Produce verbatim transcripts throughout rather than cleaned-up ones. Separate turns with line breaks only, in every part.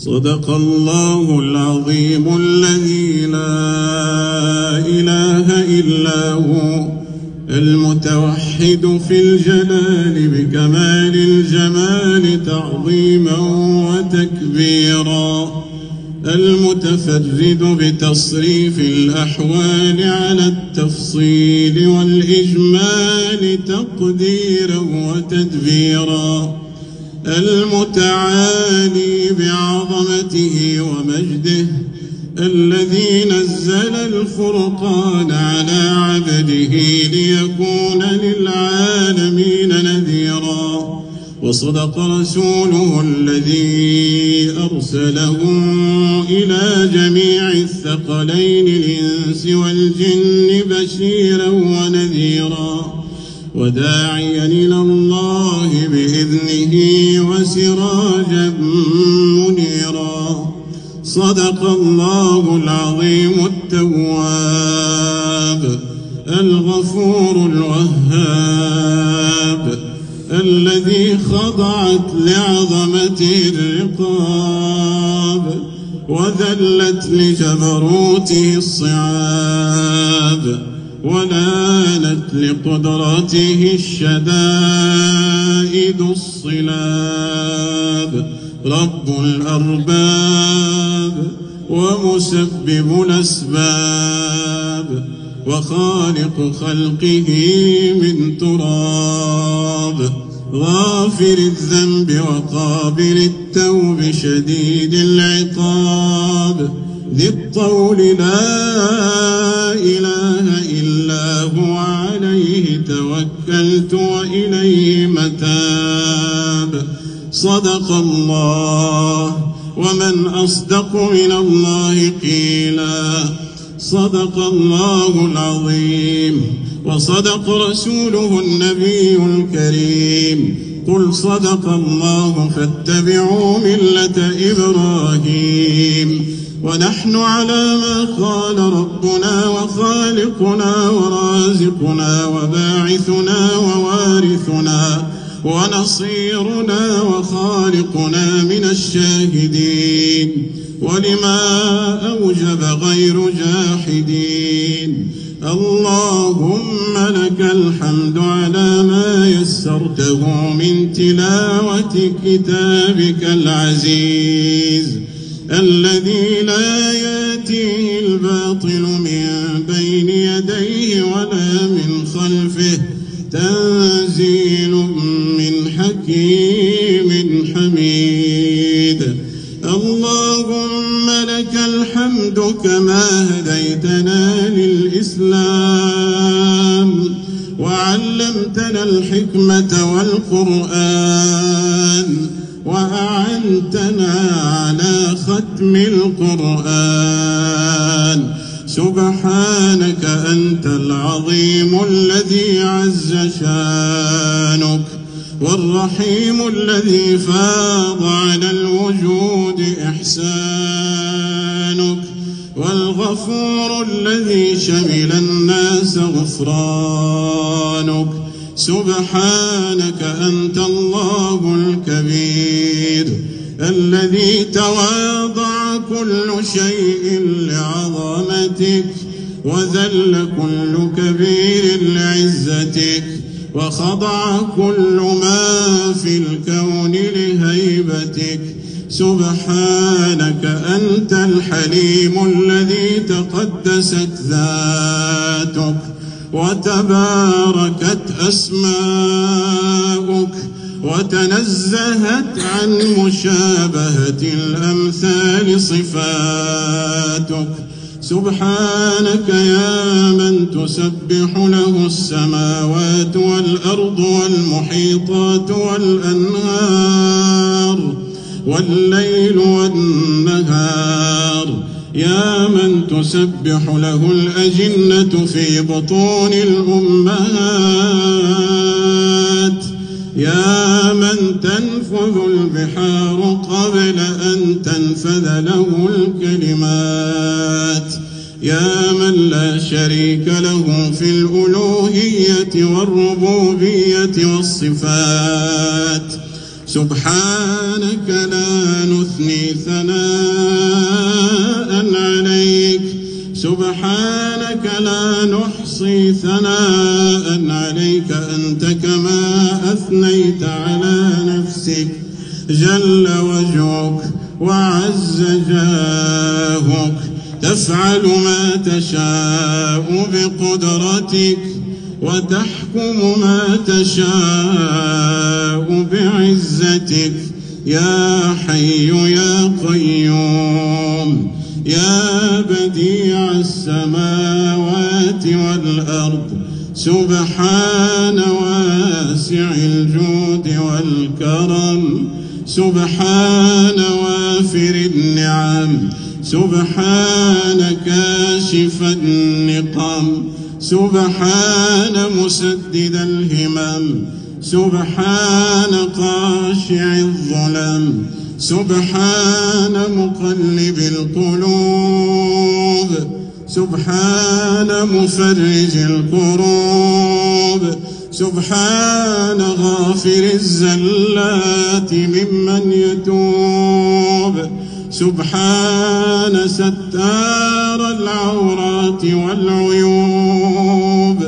صدق الله العظيم الذي لا إله إلا هو المتوحد في الجلال بكمال الجمال تعظيما وتكبيرا، المتفرد بتصريف الأحوال على التفصيل والإجمال تقديرا وتدبيرا، المتعالي بعظمته ومجده الذي نزل الفرقان على عبده ليكون للعالمين نذيرا، وصدق رسوله الذي أرسله إلى جميع الثقلين الإنس والجن بشيرا ونذيرا، وداعيا إلى الله بإذنه وسراجا منيرا. صدق الله العظيم التواب الغفور الوهاب الذي خضعت لعظمته الرقاب وذلت لجبروته الصعاب ولانت لقدرته الشدائد الصلاب، رب الأرباب ومسبب الأسباب وخالق خلقه من تراب، غافر الذنب وقابل التوب شديد العقاب، ذي الطول لا إله إلا هو عليه توكلت وإليه متاب. صدق الله ومن أصدق من الله قيلا، صدق الله العظيم وصدق رسوله النبي الكريم، قل صدق الله فاتبعوا ملة إبراهيم، ونحن على ما قال ربنا وخالقنا ورازقنا وباعثنا ووارثنا ونصيرنا وخالقنا من الشاهدين، ولما أوجب غير جاحدين. اللهم لك الحمد على ما يسرته من تلاوة كتابك العزيز الذي لا يأتيه الباطل من بين يديه ولا من خلفه، تنزيل من حكيم حميد. اللهم لك الحمد كما هديتنا للإسلام وعلمتنا الحكمة والقرآن وأعنتنا على ختم القرآن. سبحانك أنت العظيم الذي عز شانك، والرحيم الذي فاض على الوجود إحسانك، والغفور الذي شمل الناس غفرانك. سبحانك أنت الله الكبير الذي تواضع كل شيء لعظمتك وذل كل كبير لعزتك وخضع كل ما في الكون لهيبتك. سبحانك أنت الحليم الذي تقدست ذاتك وتباركت أسماؤك وتنزهت عن مشابهة الأمثال صفاتك. سبحانك يا من تسبح له السماوات والأرض والمحيطات والأنهار والليل والنهار، يا من تسبح له الأجنة في بطون الأمهات، يا من تنفذ البحار قبل أن تنفذ له الكلمات، يا من لا شريك له في الألوهية والربوبية والصفات. سبحانك لا نثني ثناء عليك سبحانك لا نحصي ثناء عليك أنت كما أثنيت على نفسك جل وجهك وعز جاهك تفعل ما تشاء بقدرتك وتحكم ما تشاء بعزتك يا حي يا قيوم يا بديع السماوات والأرض سبحان واسع الجود والكرم سبحان وافر النعم سبحان كاشف النقم سبحان مسدد الهمم سبحان قاشع الظلم سبحان مقلب القلوب سبحان مفرج الكروب سبحان غافر الزلات ممن يتوب سبحان ستار العورات والعيوب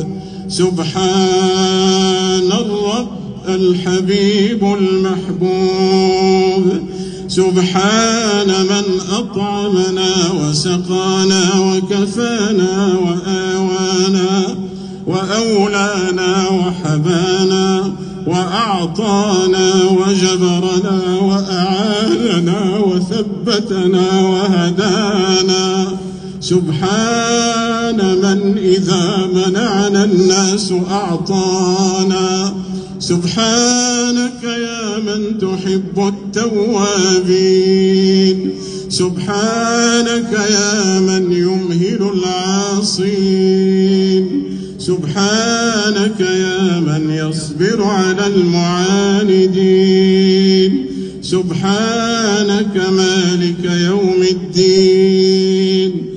سبحان الرب الحبيب المحبوب سبحان من أطعمنا وسقانا وكفانا وآوانا وأولانا وحبانا وأعطانا وجبرنا وأعاننا وثبتنا وهدانا سبحان من إذا منعنا الناس أعطانا سبحانك يا من تحب التوابين سبحانك يا من يمهل العاصين سبحانك يا من يصبر على المعاندين سبحانك مالك يوم الدين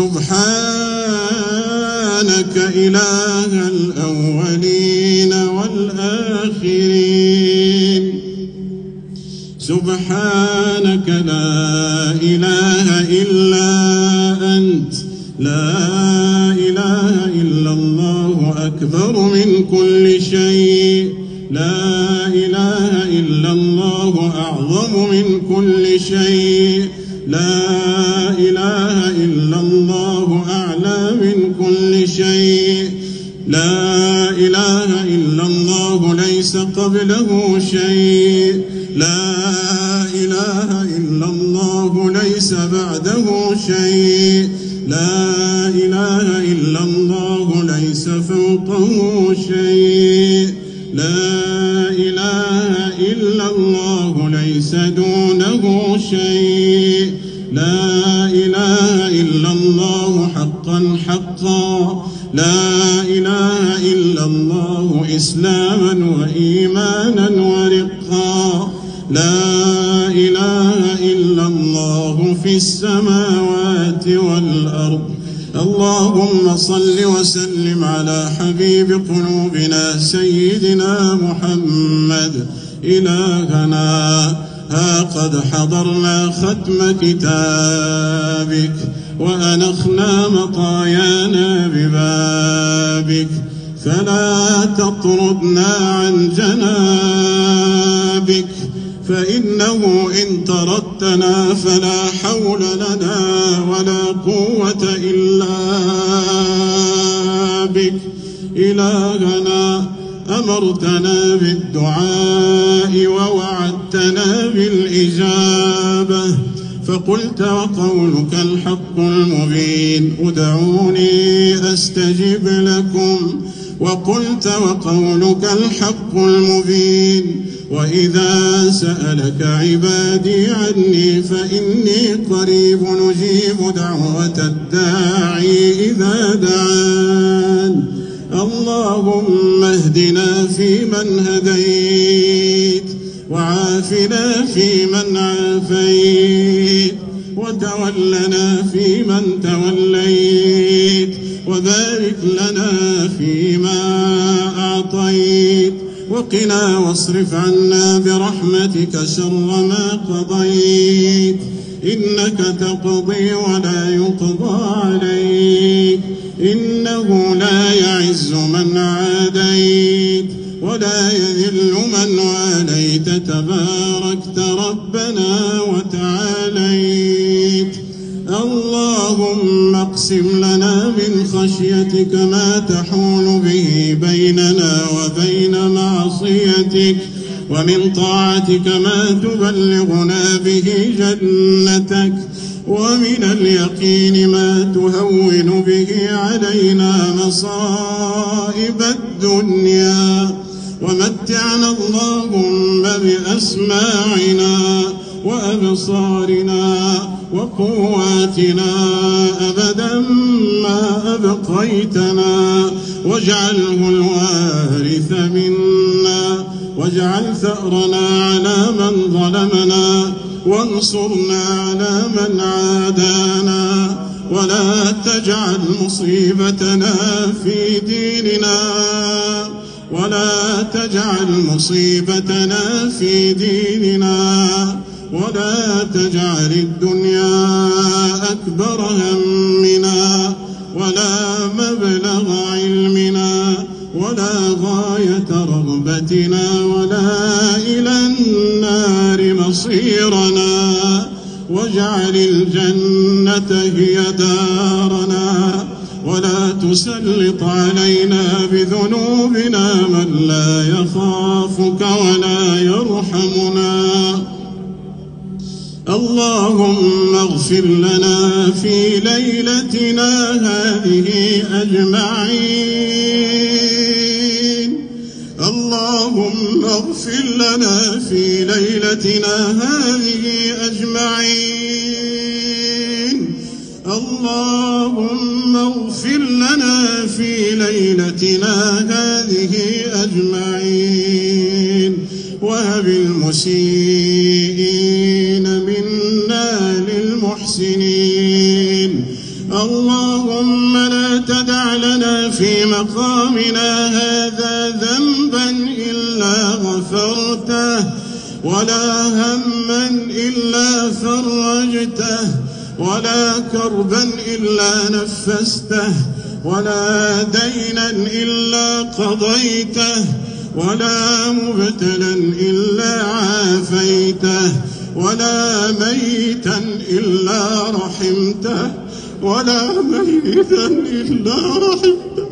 سبحانك إله الأولين والآخرين سبحانك لا إله إلا أنت لا إله إلا الله أكبر من كل شيء لا إله إلا الله أعظم من كل شيء لا إله إلا الله أعلى من كل شيء لا إله إلا الله ليس قبله شيء لا إله إلا الله ليس بعده شيء لا إله إلا الله ليس فوقه شيء لا إله إلا الله ليس دونه شيء لا إله إلا الله حقا حقا لا إله إلا الله إسلاما وإيمانا ورقا لا إله إلا الله في السماوات والأرض اللهم صل وسلم على حبيب قلوبنا سيدنا محمد إلهنا ها قد حضرنا ختم كتابك وأنخنا مطايانا ببابك فلا تطردنا عن جنابك فإنه إن طردتنا فلا حول لنا ولا قوة إلا بك إلهنا أمرتنا بالدعاء ووعدتنا بالإجابة فقلت وقولك الحق المبين ادعوني أستجب لكم وقلت وقولك الحق المبين وإذا سألك عبادي عني فإني قريب نجيب دعوة الداعي إذا دعان اللهم اهدنا فيمن هديت وعافنا فيمن عافيت وتولنا فيمن توليت وبارك لنا فيما أعطيت وقنا واصرف عنا برحمتك شر ما قضيت، إنك تقضي ولا يقضى عليك، إنه لا يعز من عاديت ولا يذل من واليت، تباركت ربنا وتعاليت. اللهم اقسم لنا من خشيتك ما تحول به بيننا وبين معصيتك، ومن طاعتك ما تبلغنا به جنتك، ومن اليقين ما تهون به علينا مصائب الدنيا، ومتعنا اللهم بأسماعنا وأبصارنا وقواتنا أبدا ما أبقيتنا، واجعله الوارث منا، واجعل ثأرنا على من ظلمنا، وانصرنا على من عادانا، ولا تجعل مصيبتنا في ديننا، ولا تجعل مصيبتنا في ديننا، ولا تجعل الدنيا أكبر همنا، ولا مبلغ علمنا، ولا غاية رغبتنا، ولا إلى النار مصيرنا، واجعل الجنة هي دارنا، ولا تسلط علينا بذنوبنا من لا يخافك ولا يرحمنا. اللهم اغفر لنا في ليلتنا هذه أجمعين، اللهم اغفر لنا في ليلتنا هذه أجمعين، اللهم اغفر لنا في ليلتنا هذه أجمعين، وهب المسيئين منا للمحسنين. اللهم لا تدع لنا في مقامنا هذا ذنبا إلا غفرته، ولا هما إلا فرجته، ولا كربا إلا نفسته، ولا دينا إلا قضيته، ولا مبتلا إلا عافيته، ولا ميتا إلا رحمته، ولا ميتا إلا رحمته،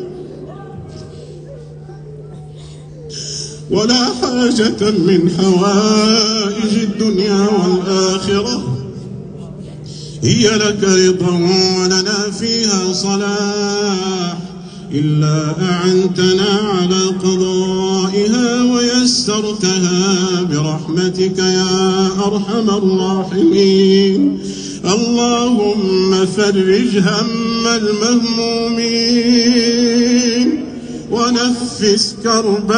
ولا حاجة من حوائج الدنيا والآخرة هي لك رضا ولنا فيها صلاح إلا أعنتنا على قضائها ويسرتها برحمتك يا أرحم الراحمين. اللهم فرج هم المهمومين ونفس كرب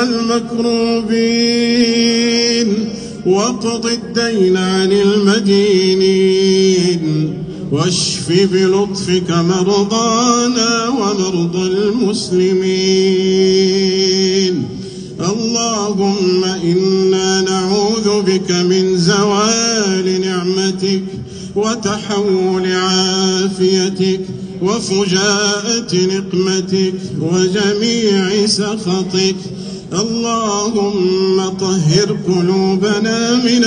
المكروبين واقض الدين عن المدينين واشف بلطفك مرضانا ومرضى المسلمين. اللهم إنا نعوذ بك من زوال نعمتك وتحول عافيتك وفجاءة نقمتك وجميع سخطك. اللهم طهر قلوبنا من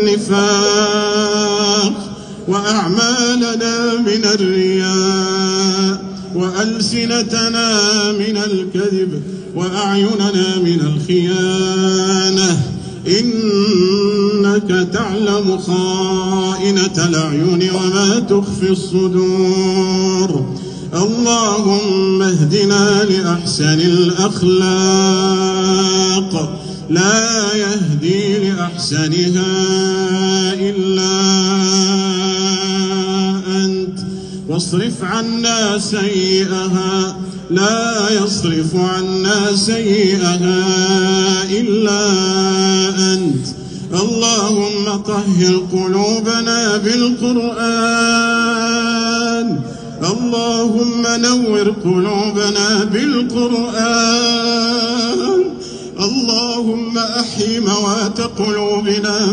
النفاق وأعمالنا من الرياء وألسنتنا من الكذب وأعيننا من الخيانة، إنك تعلم خائنة الأعين وما تخفي الصدور. اللهم اهدنا لأحسن الأخلاق لا يهدي لأحسنها إلا أنت، واصرف عنا سيئها لا يصرف عنا سيئها إلا أنت. اللهم طهر قلوبنا بالقرآن، اللهم نور قلوبنا بالقرآن، اللهم أحي موات قلوبنا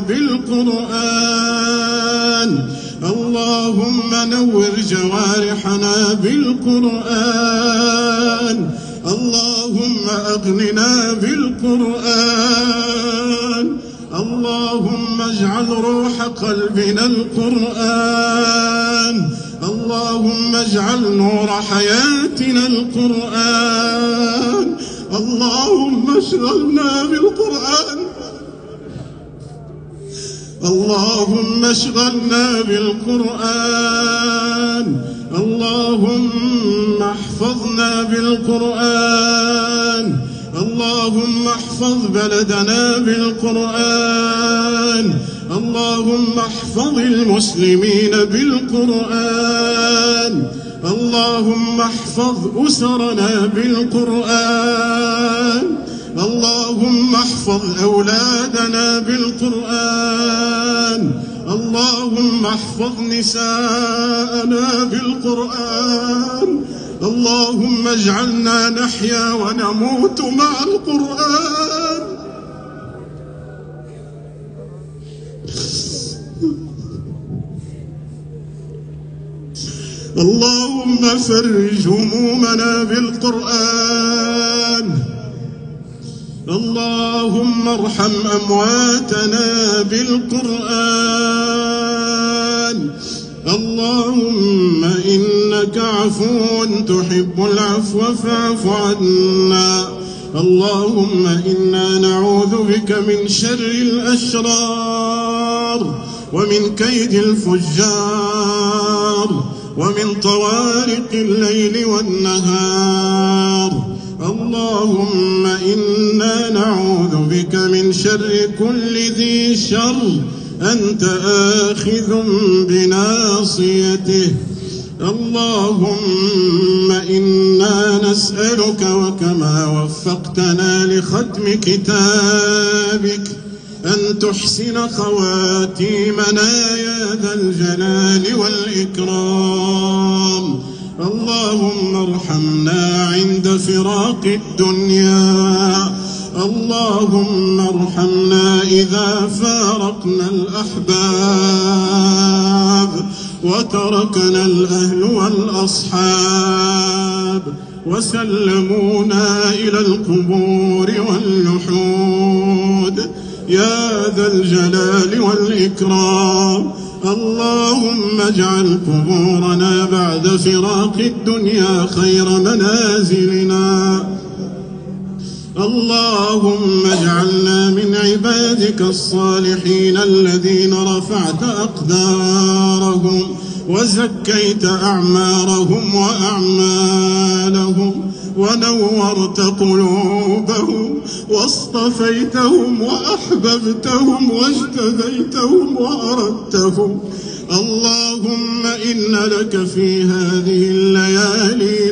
بالقرآن. اللهم نور جوارحنا بالقرآن. اللهم أغننا بالقرآن. اللهم اجعل روح قلبنا القرآن. اللهم اجعل نور حياتنا القرآن. اللهم اشغلنا بالقرآن. اللهم اشغلنا بالقرآن. اللهم احفظنا بالقرآن. اللهم احفظ بلدنا بالقرآن. اللهم احفظ المسلمين بالقرآن. اللهم احفظ أسرنا بالقرآن. اللهم احفظ أولادنا بالقرآن. اللهم احفظ نساءنا بالقرآن. اللهم اجعلنا نحيا ونموت مع القرآن. اللهم فرج همومنا بالقرآن. اللهم ارحم أمواتنا بالقرآن. اللهم إنك عفو تحب العفو فاعف عنا. اللهم إنا نعوذ بك من شر الأشرار ومن كيد الفجار ومن طوارق الليل والنهار. اللهم إنا نعوذ بك من شر كل ذي شر أنت آخذ بناصيته. اللهم إنا نسألك وكما وفقتنا لختم كتابك أن تحسن خواتيمنا يا ذا الجلال والإكرام. اللهم ارحمنا عند فراق الدنيا. اللهم ارحمنا إذا فارقنا الأحباب وتركنا الأهل والأصحاب وسلمونا إلى القبور واللحود يا ذا الجلال والإكرام. اللهم اجعل قبورنا بعد فراق الدنيا خير منازلنا. اللهم اجعلنا من عبادك الصالحين الذين رفعت أقدارهم وزكيت أعمارهم وأعمالهم ونورت قلوبهم واصطفيتهم وأحببتهم واجتبيتهم وأردتهم. اللهم إن لك في هذه الليالي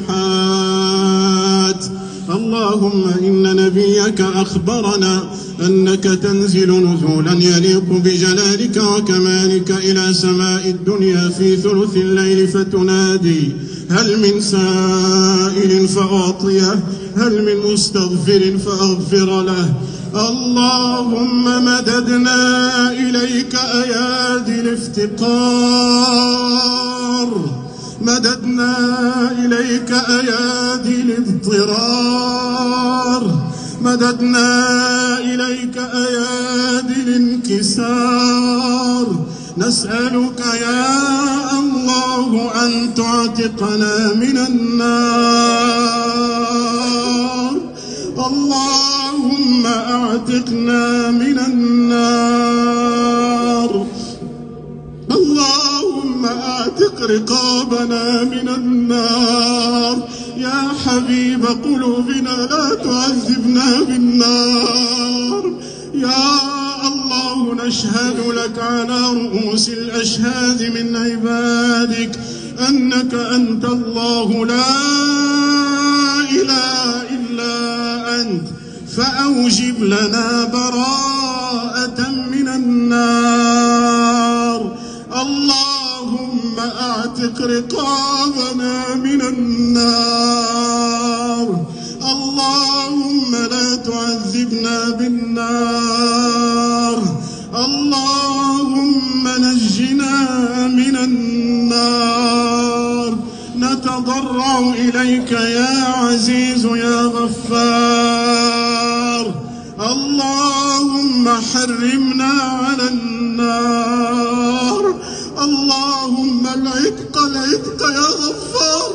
نفحات. اللهم إن نبيك أخبرنا أنك تنزل نزولا يليق بجلالك وكمالك إلى سماء الدنيا في ثلث الليل فتنادي هل من سائل فأعطيه، هل من مستغفر فأغفر له. اللهم مددنا إليك أيادي الافتقار، مددنا إليك أيادي الاضطرار، مددنا إليك أيادي الانكسار. نسألك يا الله أن تعتقنا من النار. اللهم أعتقنا من النار. اللهم أعتق رقابنا من النار. يا حبيب قلوبنا لا تعذبنا بالنار. يا الله نشهد لك على رؤوس الأشهاد من عبادك أنك أنت الله لا إله إلا أنت، فأوجب لنا براءة من النار. اللهم أعتق رقابنا من النار. اللهم لا تعذب عذبنا بالنار. اللهم نجنا من النار. نتضرع إليك يا عزيز يا غفار. اللهم حرمنا على النار. اللهم العتق العتق يا غفار.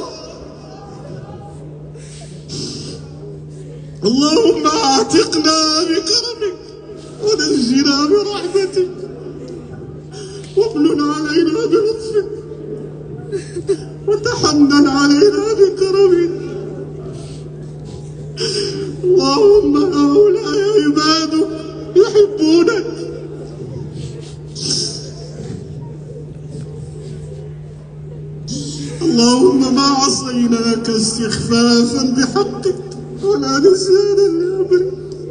اللهم اعتقنا بكرمك ونجنا برحمتك وامنن علينا بلطفك وتحنن علينا بكرمك. اللهم هؤلاء عبادك يحبونك. اللهم ما عصيناك استخفافا بحقك ولا نسيانا لأمرك،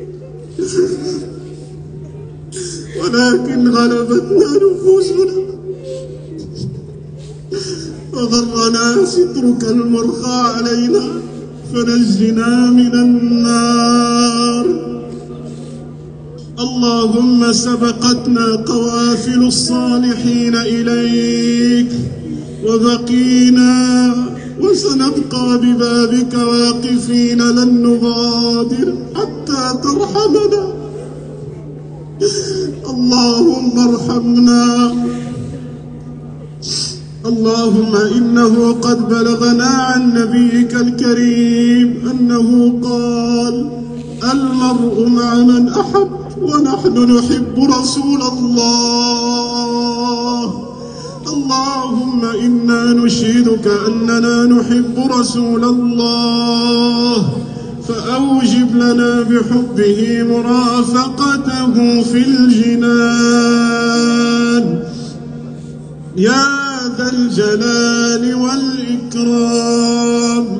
ولكن غلبتنا نفوسنا وغرنا سترك المرخى علينا فنجنا من النار. اللهم سبقتنا قوافل الصالحين إليك وبقينا وسنبقى ببابك واقفين لن نغادر حتى ترحمنا. اللهم ارحمنا. اللهم إنه قد بلغنا عن نبيك الكريم أنه قال: المرء مع من أحب ونحن نحب رسول الله. اللهم إنا نشهدك أننا نحب رسول الله، فأوجب لنا بحبه مرافقته في الجنان يا ذا الجلال والإكرام.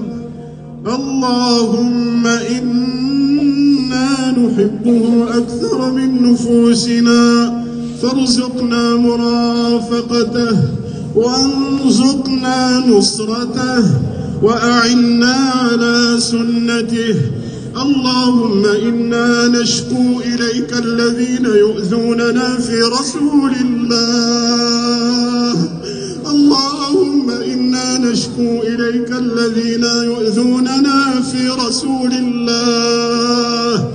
اللهم إنا نحبه أكثر من نفوسنا، فارزقنا مرافقته وارزقنا نصرته وأعنا على سنته. اللهم إنا نشكو إليك الذين يؤذوننا في رسول الله. اللهم إنا نشكو إليك الذين يؤذوننا في رسول الله.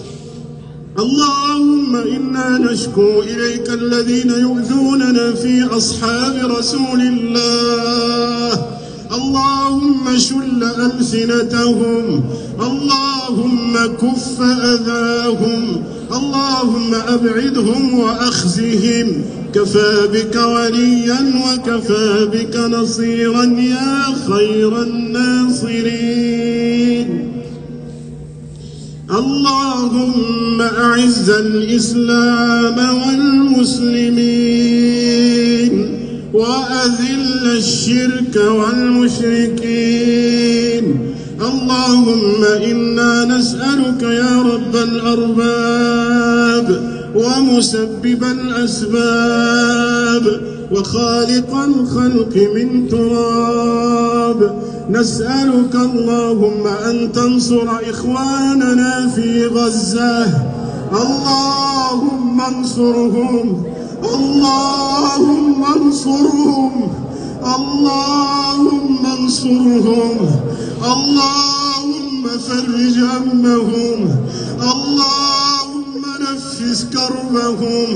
اللهم إنا نشكو إليك الذين يؤذوننا في أصحاب رسول الله. اللهم شل ألسنتهم. اللهم كف أذاهم. اللهم أبعدهم وأخزهم. كفى بك وليا وكفى بك نصيرا يا خير الناصرين. اللهم أعز الإسلام والمسلمين وأذل الشرك والمشركين. اللهم إنا نسألك يا رب الأرباب ومسبب الأسباب وخالق الخلق من تراب، نسألك اللهم أن تنصر إخواننا في غزة. اللهم انصرهم. اللهم انصرهم. اللهم انصرهم. اللهم فرج همهم. اللهم نفس كربهم.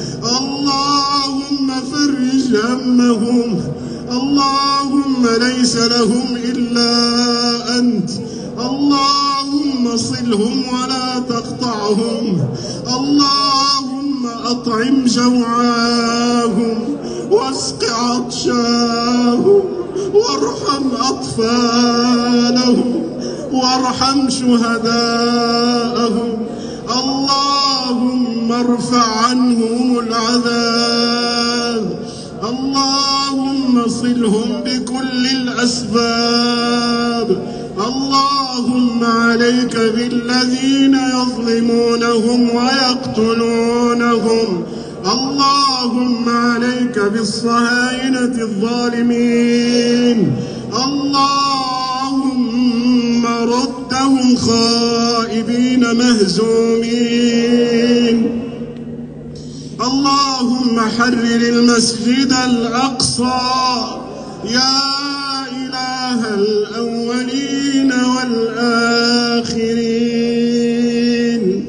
اللهم فرج همهم. اللهم ليس لهم إلا أنت. اللهم صلهم ولا تقطعهم. اللهم أطعم جوعاهم واسق عطشاهم وارحم أطفالهم وارحم شهداءهم. اللهم ارفع عنهم العذاب. اللهم صلهم بكل الأسباب. اللهم عليك بالذين يظلمونهم ويقتلونهم. اللهم عليك بالصهاينة الظالمين. اللهم رد تدعهم خائبين مهزومين. اللهم حرر المسجد الأقصى يا إله الأولين والآخرين.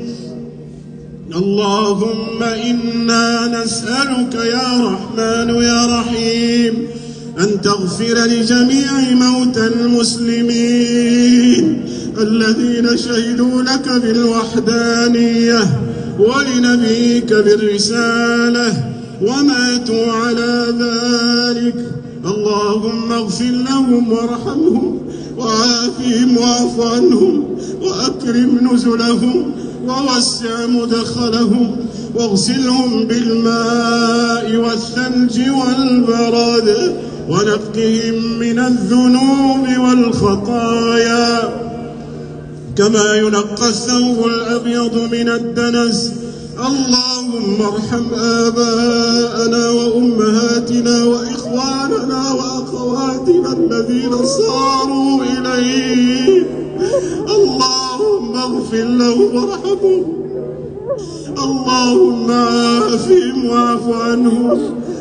اللهم إنا نسألك يا رحمن يا رحيم أن تغفر لجميع موتى المسلمين الذين شهدوا لك بالوحدانية ولنبيك بالرسالة وماتوا على ذلك. اللهم اغفر لهم وارحمهم وعافهم واعف عنهم وأكرم نزلهم ووسع مدخلهم واغسلهم بالماء والثلج والبرد ونقهم من الذنوب والخطايا كما ينقى الثوب الأبيض من الدنس. اللهم ارحم آباءنا وأمهاتنا وإخواننا وأخواتنا الذين صاروا إليك. اللهم اغفر لهم وارحمهم. اللهم عافهم واعف عنهم.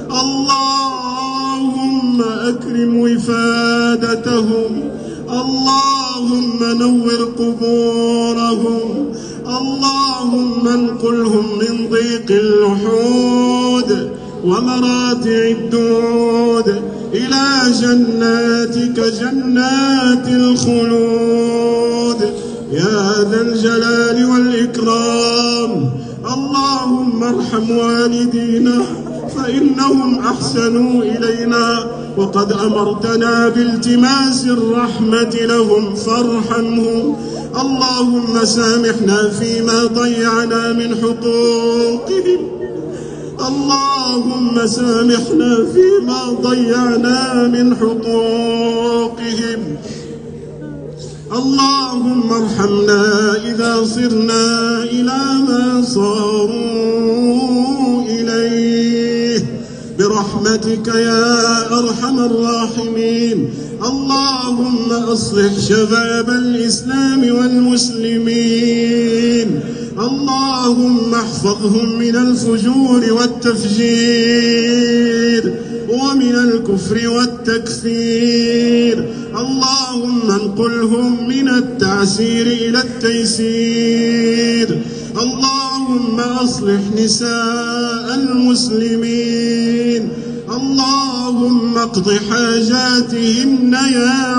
اللهم أكرم وفادتهم. اللهم نور قبورهم. اللهم انقلهم من ضيق اللحود ومراتع الدود إلى جناتك جنات الخلود يا ذا الجلال والإكرام. اللهم ارحم والدينا فإنهم أحسنوا إلينا وقد أمرتنا بالتماس الرحمة لهم فارحمهم. اللهم سامحنا فيما ضيعنا من حقوقهم. اللهم سامحنا فيما ضيعنا من حقوقهم. اللهم ارحمنا إذا صرنا إلى ما صاروا إليه برحمتك يا أرحم الراحمين. اللهم أصلح شباب الإسلام والمسلمين. اللهم احفظهم من الفجور والتفجير ومن الكفر والتكفير. اللهم انقلهم من التعسير إلى التيسير. اللهم أصلح نساء المسلمين. اللهم اقض حاجاتهن يا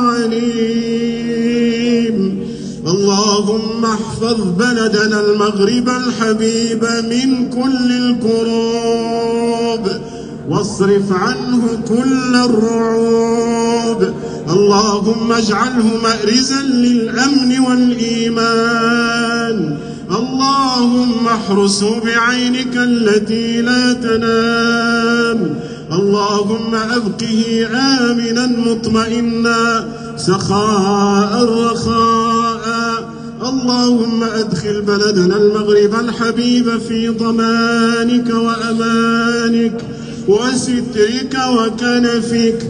عليم. اللهم احفظ بلدنا المغرب الحبيب من كل الكروب واصرف عنه كل الرعوب. اللهم اجعله مأرزا للأمن والإيمان. اللهم احرسه بعينك التي لا تنام. اللهم أبقه آمنا مطمئنا سخاء رخاء. اللهم أدخل بلدنا المغرب الحبيب في ضمانك وأمانك وسترك وكنفك.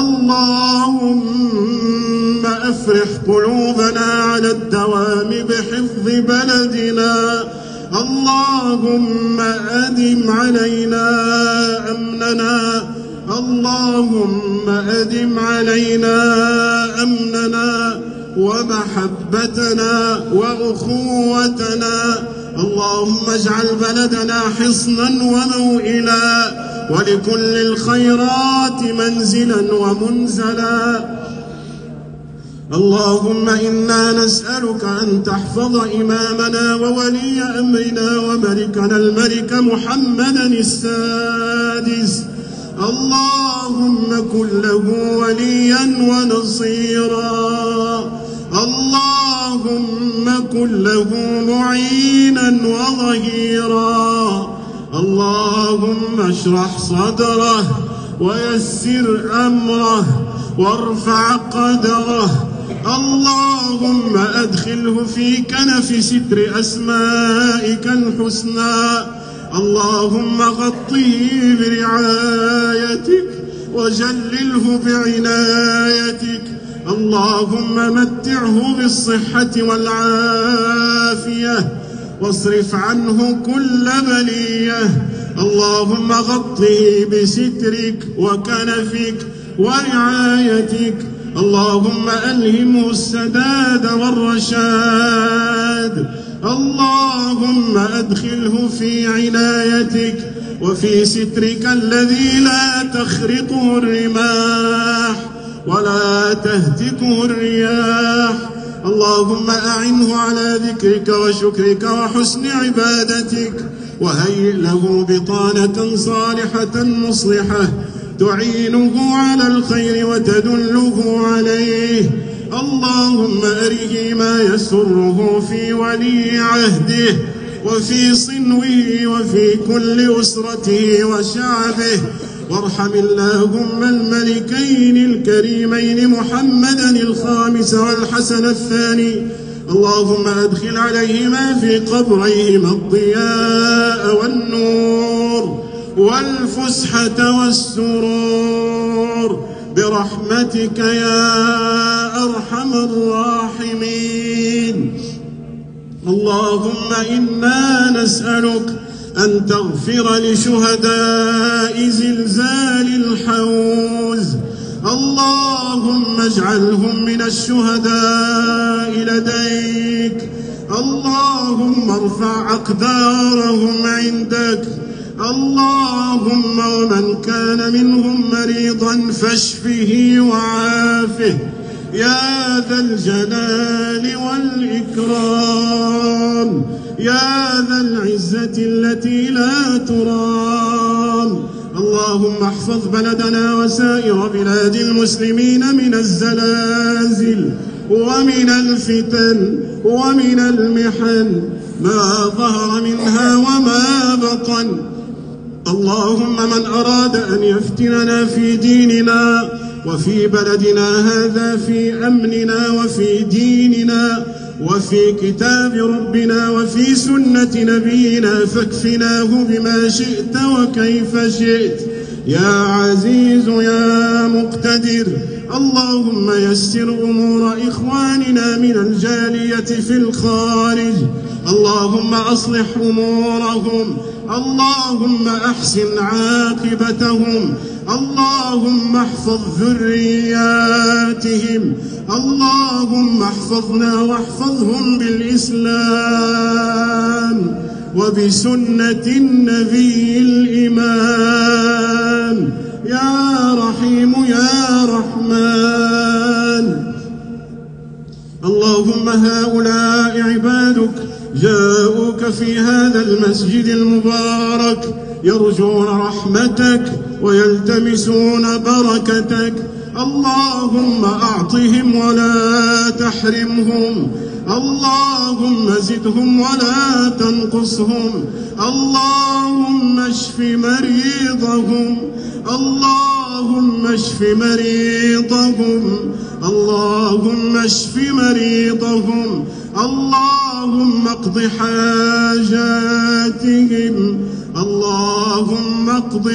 اللهم أفرح قلوبنا على الدوام بحفظ بلدنا. اللهم أدم علينا أمننا. اللهم أدم علينا أمننا ومحبتنا وأخوتنا. اللهم اجعل بلدنا حصنا وموئلا ولكل الخيرات منزلا ومنزلا. اللهم إنا نسألك أن تحفظ إمامنا وولي أمرنا وملكنا الملك محمدا السادس. اللهم كن له وليا ونصيرا. اللهم كن له معينا وظهيرا. اللهم اشرح صدره ويسر أمره وارفع قدره. اللهم أدخله في كنف ستر أسمائك الحسنى. اللهم غطه برعايتك وجلله بعنايتك اللهم متعه بالصحة والعافية واصرف عنه كل بلية. اللهم غطه بسترك وكنفك ورعايتك. اللهم ألهمه السداد والرشاد. اللهم أدخله في عنايتك وفي سترك الذي لا تخرقه الرماح ولا تهتكه الرياح. اللهم أعنه على ذكرك وشكرك وحسن عبادتك، وهيئ له بطانة صالحة مصلحة تعينه على الخير وتدله عليه. اللهم أره ما يسره في ولي عهده وفي صنوه وفي كل أسرته وشعبه. وارحم اللهم الملكين الكريمين محمدا الخامس والحسن الثاني. اللهم أدخل عليهما في قبريهما الضياء والنور والفسحة والسرور برحمتك يا أرحم الراحمين. اللهم إنا نسألك أن تغفر لشهداء زلزال الحوز. اللهم اجعلهم من الشهداء لديك. اللهم ارفع أقدارهم عندك. اللهم ومن كان منهم مريضا فاشفه وعافه يا ذا الجلال والإكرام، يا ذا العزة التي لا ترام. اللهم احفظ بلدنا وسائر بلاد المسلمين من الزلازل ومن الفتن ومن المحن ما ظهر منها وما بطن. اللهم من أراد أن يفتننا في ديننا وفي بلدنا هذا، في أمننا وفي ديننا وفي كتاب ربنا وفي سنة نبينا، فاكفناه بما شئت وكيف شئت يا عزيز يا مقتدر. اللهم يسر أمور إخواننا من الجالية في الخارج. اللهم أصلح أمورهم. اللهم أحسن عاقبتهم. اللهم احفظ ذرياتهم. اللهم احفظنا واحفظهم بالإسلام وبسنة النبي الإمام يا رحيم يا رحمن. اللهم هؤلاء عبادك جاءوك في هذا المسجد المبارك يرجون رحمتك ويلتمسون بركتك. اللهم أعطهم ولا تحرمهم. اللهم زدهم ولا تنقصهم. اللهم اشف مريضهم. اللهم اشف مريضهم. اللهم اشف مريضهم. اللهم اقض حاجاتهم. اللهم اقض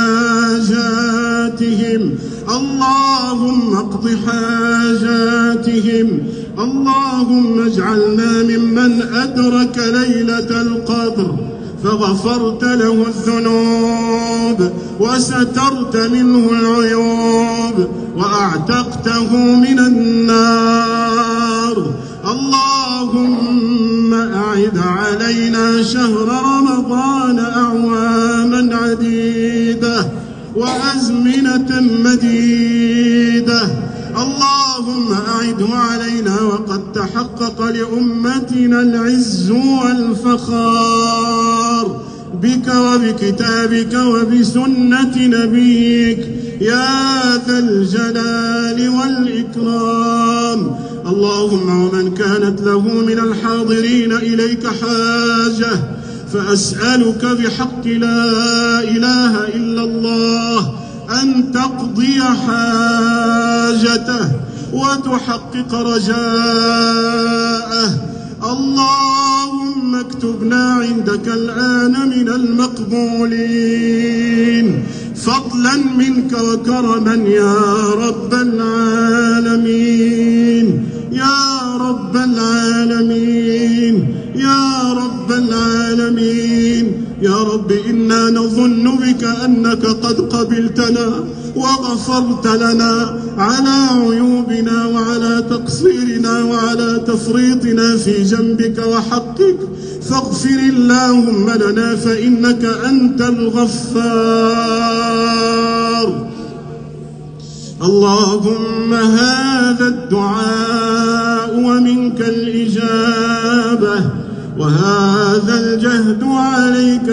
حاجاتهم. اللهم اقض حاجاتهم. اللهم اجعلنا ممن أدرك ليلة القدر فغفرت له الذنوب وسترت منه العيوب وأعتقته من النار. اللهم أعد علينا شهر رمضان أعواما عديدة وأزمنة مديدة. اللهم أعده علينا وقد تحقق لأمتنا العز والفخار بك وبكتابك وبسنة نبيك يا ذا الجلال والإكرام. اللهم ومن كانت له من الحاضرين إليك حاجة فأسألك بحق لا إله إلا الله أن تقضي حاجته وتحقق رجاءه. اللهم اكتبنا عندك الآن من المقبولين فضلا منك وكرما يا رب العالمين يا رب العالمين يا رب العالمين. يا رب إنا نظن بك أنك قد قبلتنا وغفرت لنا على عيوبنا وعلى تقصيرنا وعلى تفريطنا في جنبك وحقك، فاغفر اللهم لنا فإنك أنت الغفار. اللهم هذا الدعاء ومنك الإجابة، وهذا الجهد عليك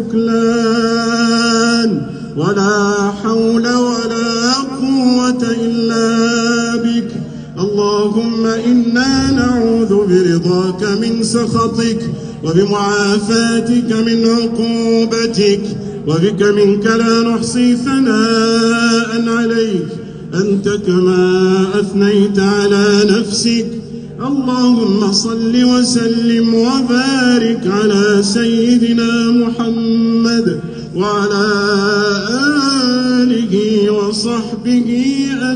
التكلان، ولا حول ولا قوة إلا بك. اللهم إنا نعوذ برضاك من سخطك، وبمعافاتك من عقوبتك، وبك منك لا نحصي ثناء عليك أنت كما أثنيت على نفسك. اللهم صل وسلم وبارك على سيدنا محمد وعلى آله وصحبه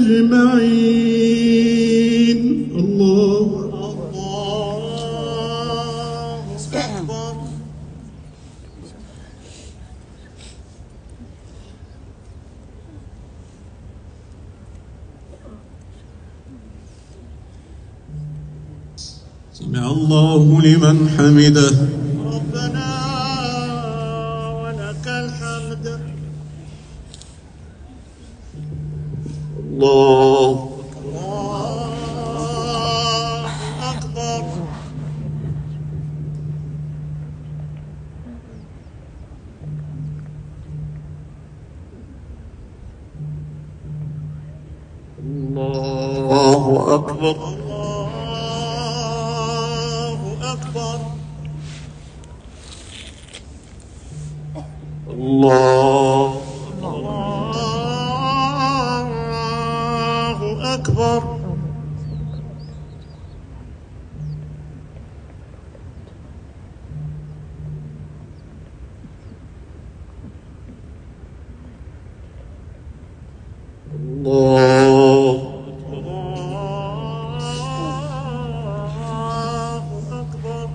أجمعين. الله سمع الله لمن حمده.
ربنا ولك الحمد.
الله
الله أكبر.
الله أكبر. الله
الله أكبر.
الله
أكبر.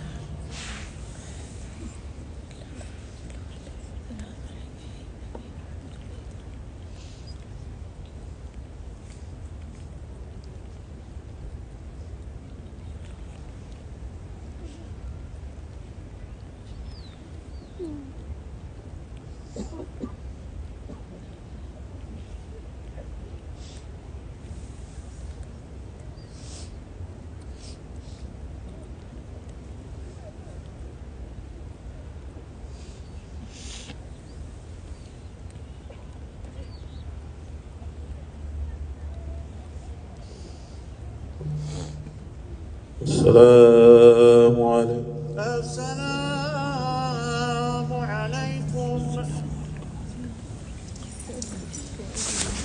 السلام عليكم.
السلام عليكم.